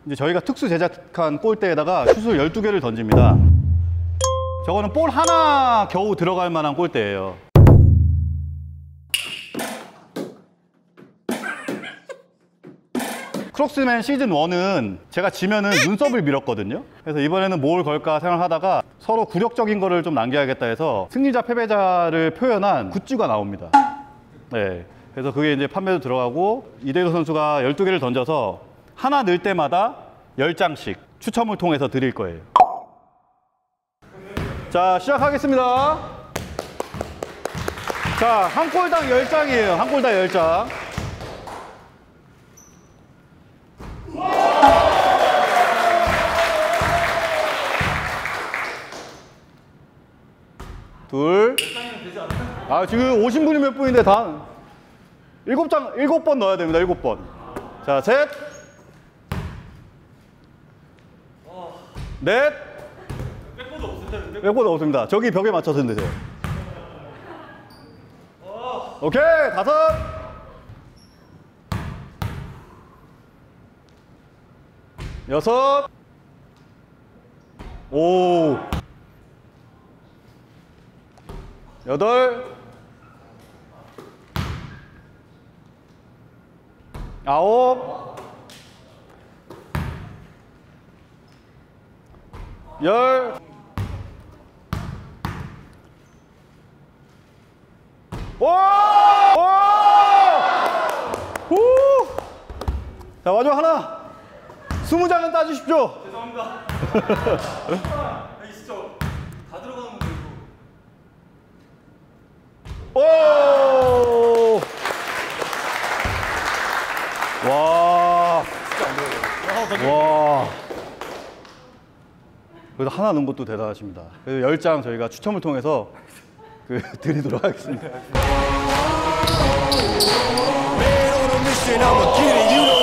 이제 저희가 특수 제작한 골대에다가 슛을 12개를 던집니다. 저거는 볼 하나 겨우 들어갈 만한 골대예요. 크록스맨 시즌 1은 제가 지면은 눈썹을 밀었거든요. 그래서 이번에는 뭘 걸까 생각하다가 서로 굴욕적인 거를 좀 남겨야겠다 해서 승리자 패배자를 표현한 굿즈가 나옵니다. 네, 그래서 그게 이제 판매도 들어가고 이대호 선수가 12개를 던져서 하나 넣을 때마다 10장씩 추첨을 통해서 드릴 거예요. 자, 시작하겠습니다. 자, 한 골당 10장이에요. 한 골당 10장. 둘. 아, 지금 오신 분이 몇 분인데 다 7장, 7번 넣어야 됩니다. 7번. 자, 셋. 넷. 백보드 없습니다. 저기 벽에 맞춰서 넣으세요. 오케이, 5. 여섯. 오. 8. 9. 10. 오! 오! 오! 자, 마지막 하나. 20장은 따주십시오. 죄송합니다. 여기 진짜 다 들어가는 건데 이거. 오! 와. 와. 그래도 하나 넣은 것도 대단하십니다. 그래서 10장 저희가 추첨을 통해서 드리도록 하겠습니다.